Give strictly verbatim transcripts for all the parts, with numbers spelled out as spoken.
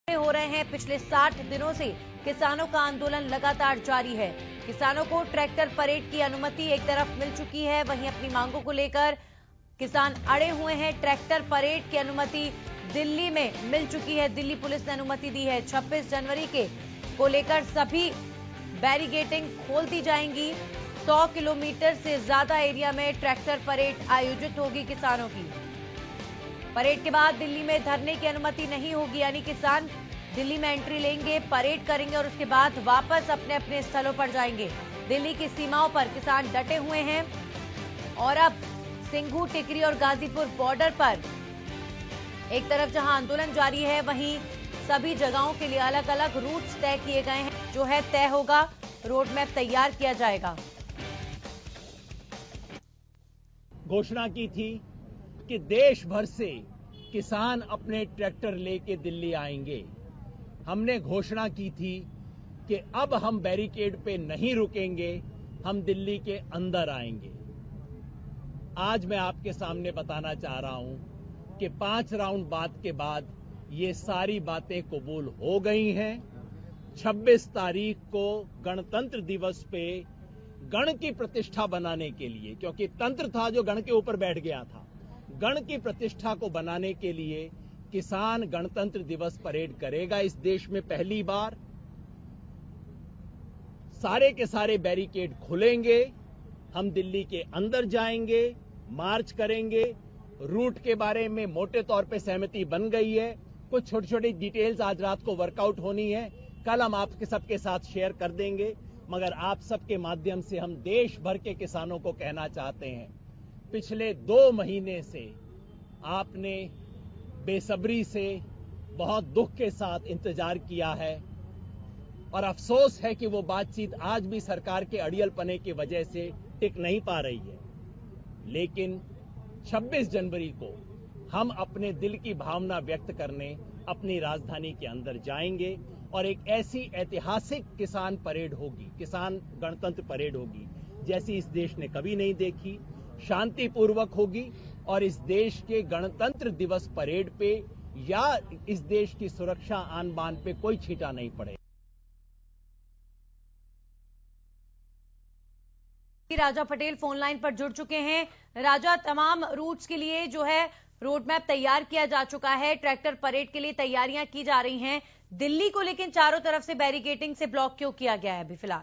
हो रहे हैं। पिछले साठ दिनों से किसानों का आंदोलन लगातार जारी है। किसानों को ट्रैक्टर परेड की अनुमति एक तरफ मिल चुकी है, वहीं अपनी मांगों को लेकर किसान अड़े हुए हैं। ट्रैक्टर परेड की अनुमति दिल्ली में मिल चुकी है, दिल्ली पुलिस ने अनुमति दी है। छब्बीस जनवरी के को लेकर सभी बैरिकेडिंग खोल दी जाएंगी। सौ किलोमीटर से ज्यादा एरिया में ट्रैक्टर परेड आयोजित होगी किसानों की। परेड के बाद दिल्ली में धरने की अनुमति नहीं होगी, यानी किसान दिल्ली में एंट्री लेंगे, परेड करेंगे और उसके बाद वापस अपने अपने स्थलों पर जाएंगे। दिल्ली की सीमाओं पर किसान डटे हुए हैं और अब सिंघू, टिकरी और गाजीपुर बॉर्डर पर एक तरफ जहां आंदोलन जारी है, वहीं सभी जगहों के लिए अलग अलग रूट्स तय किए गए हैं। जो है तय होगा, रोड मैप तैयार किया जाएगा। घोषणा की थी कि देश भर से किसान अपने ट्रैक्टर लेके दिल्ली आएंगे। हमने घोषणा की थी कि अब हम बैरिकेड पे नहीं रुकेंगे, हम दिल्ली के अंदर आएंगे। आज मैं आपके सामने बताना चाह रहा हूं कि पांच राउंड बात के बाद ये सारी बातें कबूल हो गई हैं। छब्बीस तारीख को गणतंत्र दिवस पे गण की प्रतिष्ठा बनाने के लिए, क्योंकि तंत्र था जो गण के ऊपर बैठ गया था, गण की प्रतिष्ठा को बनाने के लिए किसान गणतंत्र दिवस परेड करेगा इस देश में पहली बार। सारे के सारे बैरिकेड खुलेंगे, हम दिल्ली के अंदर जाएंगे, मार्च करेंगे। रूट के बारे में मोटे तौर पे सहमति बन गई है। कुछ छोटी छोटी डिटेल्स आज रात को वर्कआउट होनी है, कल हम आपके सबके साथ शेयर कर देंगे। मगर आप सबके माध्यम से हम देश भर के किसानों को कहना चाहते हैं, पिछले दो महीने से आपने बेसब्री से, बहुत दुख के साथ इंतजार किया है और अफसोस है कि वो बातचीत आज भी सरकार के अड़ियलपने की वजह से टिक नहीं पा रही है। लेकिन छब्बीस जनवरी को हम अपने दिल की भावना व्यक्त करने अपनी राजधानी के अंदर जाएंगे और एक ऐसी ऐतिहासिक किसान परेड होगी, किसान गणतंत्र परेड होगी, जैसी इस देश ने कभी नहीं देखी। शांतिपूर्वक होगी और इस देश के गणतंत्र दिवस परेड पे या इस देश की सुरक्षा आन बान पे कोई छींटा नहीं पड़ेगा। राजा पटेल फोन लाइन पर जुड़ चुके हैं। राजा, तमाम रूट्स के लिए जो है रोड मैप तैयार किया जा चुका है, ट्रैक्टर परेड के लिए तैयारियां की जा रही हैं। दिल्ली को लेकिन चारों तरफ से बैरिकेडिंग से ब्लॉक क्यों किया गया है अभी फिलहाल?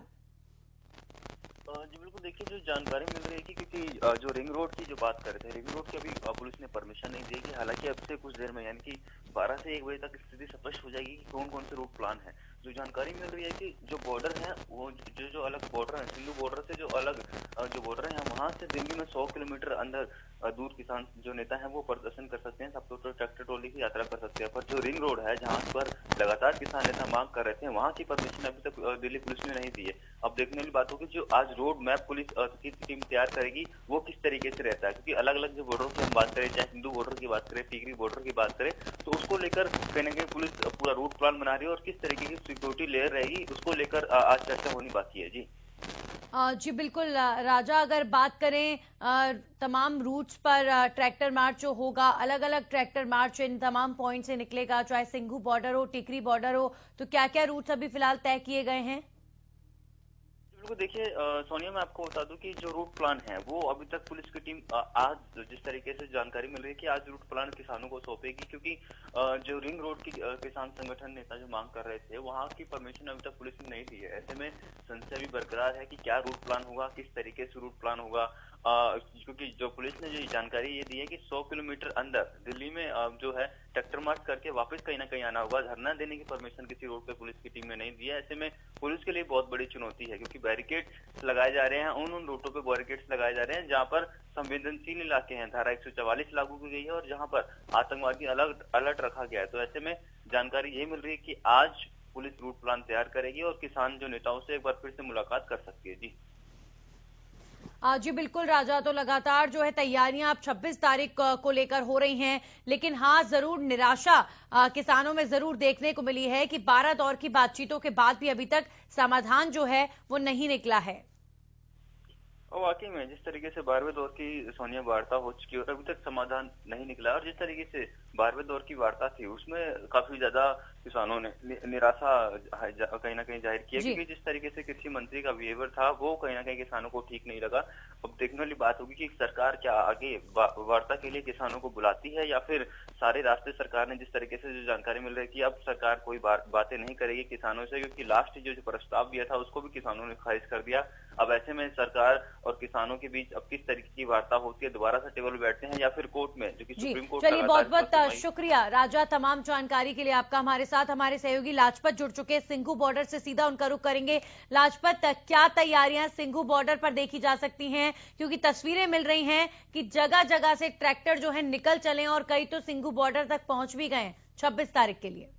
जी बिल्कुल, देखिए जो जानकारी मिल रही है कि क्योंकि जो रिंग रोड की जो बात कर रहे थे, रिंग रोड की अभी पुलिस ने परमिशन नहीं दी है। हालांकि अब से कुछ देर में यानी कि बारह से एक बजे तक स्थिति स्पष्ट हो जाएगी कि कौन कौन से रूट प्लान है। जो जानकारी मिल रही है कि जो बॉर्डर है, वो जो जो अलग बॉर्डर है, सिंधु बॉर्डर से जो अलग जो बॉर्डर है, वहां से दिल्ली में सौ किलोमीटर अंदर दूर किसान जो नेता है वो प्रदर्शन कर सकते हैं, सब तो ट्रैक्टर ट्रॉली की यात्रा कर सकते हैं। पर जो रिंग रोड है, जहां पर लगातार किसान नेता मांग कर रहे थे, वहां की परमिशन अभी तक दिल्ली पुलिस ने नहीं दी है। अब देखने वाली बात होगी जो आज रोड मैप पुलिस की टीम तैयार करेगी वो किस तरीके से रहता है, क्योंकि अलग अलग जो बॉर्डर की हम बात करें, चाहे सिंधु बॉर्डर की बात करें, टिकरी बॉर्डर की बात करें, तो उसको लेकर कहीं ना कहीं पुलिस पूरा रूट प्लान बना रही है और किस तरीके की सिक्योरिटी लेयर रहेगी उसको लेकर आज चर्चा होनी बाकी है। जी जी बिल्कुल राजा, अगर बात करें आ, तमाम रूट्स पर आ, ट्रैक्टर मार्च जो होगा, अलग अलग ट्रैक्टर मार्च इन तमाम पॉइंट से निकलेगा, चाहे सिंघू बॉर्डर हो, टिकरी बॉर्डर हो, तो क्या क्या रूट्स अभी फिलहाल तय किए गए हैं? बिल्कुल, देखिए सोनिया, मैं आपको बता दूं कि जो रूट प्लान है वो अभी तक पुलिस की टीम आ, आज जिस तरीके से जानकारी मिल रही है कि आज रूट प्लान किसानों को सौंपेगी, क्योंकि आ, जो रिंग रोड की किसान संगठन नेता जो मांग कर रहे थे वहां की परमिशन अभी तक पुलिस ने नहीं दी है। ऐसे में संशय भी बरकरार है कि क्या रूट प्लान होगा, किस तरीके से रूट प्लान होगा, क्योंकि जो पुलिस ने जो जानकारी ये दी है कि सौ किलोमीटर अंदर दिल्ली में आ, जो है ट्रैक्टर मार्च करके वापस कहीं ना कहीं आना होगा। धरना देने की परमिशन किसी रोड पे पुलिस की टीम ने नहीं दी है। ऐसे में पुलिस के लिए बहुत बड़ी चुनौती है, क्योंकि बैरिकेड लगाए जा रहे हैं, उन उन रूटों पे बैरिकेड्स लगाए जा रहे हैं जहां पर संवेदनशील इलाके हैं, धारा एक सौ चवालीस लागू की गई है और जहां पर आतंकवादी अलर्ट अलर्ट रखा गया है। तो ऐसे में जानकारी ये मिल रही है कि आज पुलिस रूट प्लान तैयार करेगी और किसान जो नेताओं से एक बार फिर से मुलाकात कर सकती है। जी जी बिल्कुल राजा, तो लगातार जो है तैयारियां अब छब्बीस तारीख को लेकर हो रही हैं, लेकिन हाँ जरूर निराशा किसानों में जरूर देखने को मिली है कि बारह दौर की बातचीतों के बाद भी अभी तक समाधान जो है वो नहीं निकला है। और वाकई में जिस तरीके से बारहवें दौर की सोनिया वार्ता हो चुकी है और अभी तक समाधान नहीं निकला, और जिस तरीके से बारहवें दौर की वार्ता थी उसमें काफी ज्यादा किसानों ने नि, निराशा कहीं ना कहीं जाहिर किया, क्योंकि जिस तरीके से कृषि मंत्री का बिहेवियर था वो कहीं ना कहीं किसानों को ठीक नहीं लगा। अब देखने वाली बात होगी कि सरकार क्या आगे वार्ता के लिए किसानों को बुलाती है, या फिर सारे रास्ते सरकार ने, जिस तरीके से जो जानकारी मिल रही है कि अब सरकार कोई बा, बातें नहीं करेगी किसानों से, क्योंकि लास्ट जो, जो प्रस्ताव दिया था उसको भी किसानों ने खारिज कर दिया। अब ऐसे में सरकार और किसानों के बीच अब किस तरीके की वार्ता होती है, दोबारा से टेबल बैठते हैं या फिर कोर्ट में, जो कि सुप्रीम कोर्ट। चलिए, बहुत बहुत शुक्रिया राजा तमाम जानकारी के लिए आपका। हमारे साथ हमारे सहयोगी लाजपत जुड़ चुके हैं सिंघू बॉर्डर से, सीधा उनका रुख करेंगे। लाजपत, क्या तैयारियां सिंघू बॉर्डर पर देखी जा सकती हैं, क्योंकि तस्वीरें मिल रही हैं कि जगह जगह से ट्रैक्टर जो है निकल चले और कई तो सिंघू बॉर्डर तक पहुंच भी गए छब्बीस तारीख के लिए।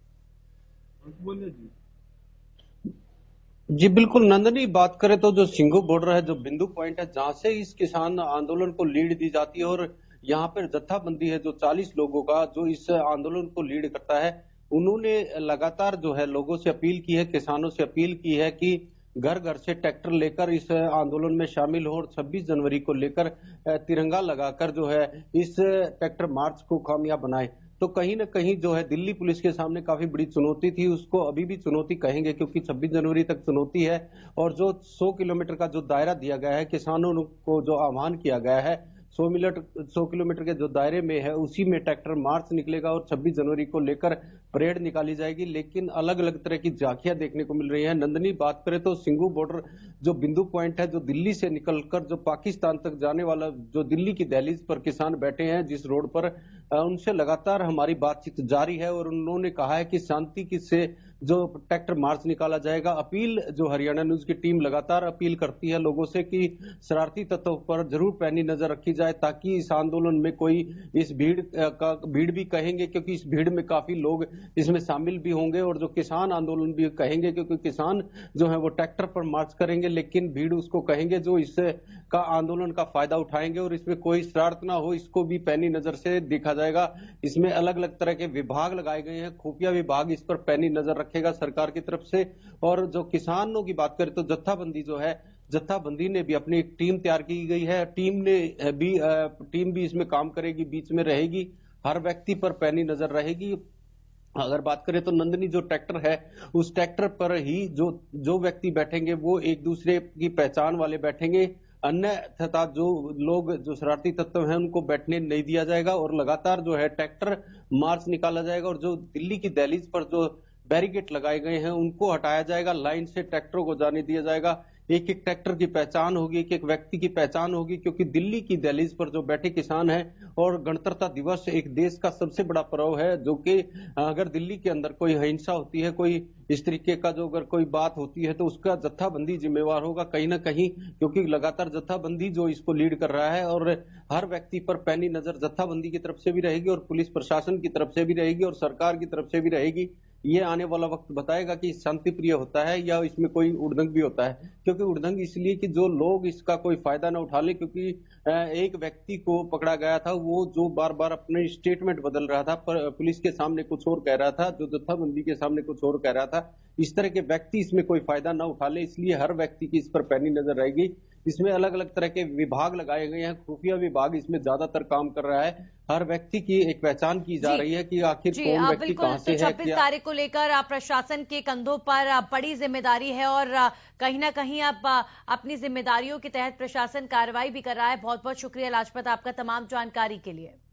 जी बिल्कुल नंदनी, बात करें तो जो सिंघू बॉर्डर है, जो बिंदु पॉइंट है जहां से इस किसान आंदोलन को लीड दी जाती है, और यहाँ पर जत्थाबंदी है जो चालीस लोगों का जो इस आंदोलन को लीड करता है, उन्होंने लगातार जो है लोगों से अपील की है, किसानों से अपील की है कि घर घर से ट्रैक्टर लेकर इस आंदोलन में शामिल हो और छब्बीस जनवरी को लेकर तिरंगा लगाकर जो है इस ट्रैक्टर मार्च को कामयाब बनाए। तो कहीं ना कहीं जो है दिल्ली पुलिस के सामने काफी बड़ी चुनौती थी, उसको अभी भी चुनौती कहेंगे क्योंकि छब्बीस जनवरी तक चुनौती है। और जो सौ किलोमीटर का जो दायरा दिया गया है, किसानों को जो आह्वान किया गया है, सौ मिनट सौ किलोमीटर के जो दायरे में है उसी में ट्रैक्टर मार्च निकलेगा और छब्बीस जनवरी को लेकर परेड निकाली जाएगी। लेकिन अलग अलग तरह की झांकियां देखने को मिल रही है। नंदनी, बात करें तो सिंघू बॉर्डर जो बिंदु पॉइंट है, जो दिल्ली से निकलकर जो पाकिस्तान तक जाने वाला, जो दिल्ली की दहलीज पर किसान बैठे हैं जिस रोड पर, उनसे लगातार हमारी बातचीत जारी है और उन्होंने कहा है कि शांति की से जो ट्रैक्टर मार्च निकाला जाएगा। अपील जो हरियाणा न्यूज की टीम लगातार अपील करती है लोगों से कि शरारती तत्वों पर जरूर पैनी नजर रखी जाए, ताकि इस आंदोलन में कोई इस भीड़ का भीड़ भी कहेंगे क्योंकि इस भीड़ में काफी लोग इसमें शामिल भी होंगे, और जो किसान आंदोलन भी कहेंगे क्योंकि किसान जो है वो ट्रैक्टर पर मार्च करेंगे, लेकिन भीड़ उसको कहेंगे जो इससे का आंदोलन का फायदा उठाएंगे और इसमें कोई शरारत ना हो, इसको भी पैनी नजर से देखा जाएगा। इसमें अलग अलग तरह के विभाग लगाए गए हैं, खुफिया विभाग इस पर पैनी नजर रखेगा सरकार की तरफ से। और जो किसानों की बात करें तो जत्थाबंदी जो है, जत्थाबंदी ने भी अपनी एक टीम तैयार की गई है, टीम ने भी टीम भी इसमें काम करेगी, बीच में रहेगी, हर व्यक्ति पर पैनी नजर रहेगी। अगर बात करें तो नंदनी, जो ट्रैक्टर है उस ट्रैक्टर पर ही जो जो व्यक्ति बैठेंगे वो एक दूसरे की पहचान वाले बैठेंगे, अन्य तथा जो लोग जो शरारती तत्व हैं उनको बैठने नहीं दिया जाएगा। और लगातार जो है ट्रैक्टर मार्च निकाला जाएगा और जो दिल्ली की दहलीज पर जो बैरिकेड लगाए गए हैं उनको हटाया जाएगा, लाइन से ट्रैक्टरों को जाने दिया जाएगा। एक एक ट्रैक्टर की पहचान होगी, एक एक व्यक्ति की पहचान होगी, क्योंकि दिल्ली की दहलीज पर जो बैठे किसान हैं, और गणतंत्रता दिवस एक देश का सबसे बड़ा पर्व है, जो कि अगर दिल्ली के अंदर कोई हिंसा होती है, कोई इस तरीके का जो अगर कोई बात होती है तो उसका जत्थाबंदी जिम्मेवार होगा कहीं ना कहीं, क्योंकि लगातार जत्थाबंदी जो इसको लीड कर रहा है। और हर व्यक्ति पर पैनी नजर जत्थाबंदी की तरफ से भी रहेगी और पुलिस प्रशासन की तरफ से भी रहेगी और सरकार की तरफ से भी रहेगी। ये आने वाला वक्त बताएगा कि शांति प्रिय होता है या इसमें कोई उड़दंग भी होता है। क्योंकि उड़दंग इसलिए कि जो लोग इसका कोई फायदा ना उठा ले, क्योंकि एक व्यक्ति को पकड़ा गया था, वो जो बार बार अपने स्टेटमेंट बदल रहा था, पर पुलिस के सामने कुछ और कह रहा था, जो जत्थाबंदी के सामने कुछ और कह रहा था। इस तरह के व्यक्ति इसमें कोई फायदा ना उठा ले, इसलिए हर व्यक्ति की इस पर पैनी नजर रहेगी। इसमें अलग अलग तरह के विभाग लगाए गए हैं, खुफिया विभाग इसमें ज्यादातर काम कर रहा है। हर व्यक्ति की एक पहचान की जा रही है कि आखिर कौन व्यक्ति कहां से है। छब्बीस तारीख को लेकर प्रशासन के कंधों पर बड़ी जिम्मेदारी है और कहीं ना कहीं अब अपनी जिम्मेदारियों के तहत प्रशासन कार्रवाई भी कर रहा है। बहुत बहुत शुक्रिया लाजपत आपका तमाम जानकारी के लिए।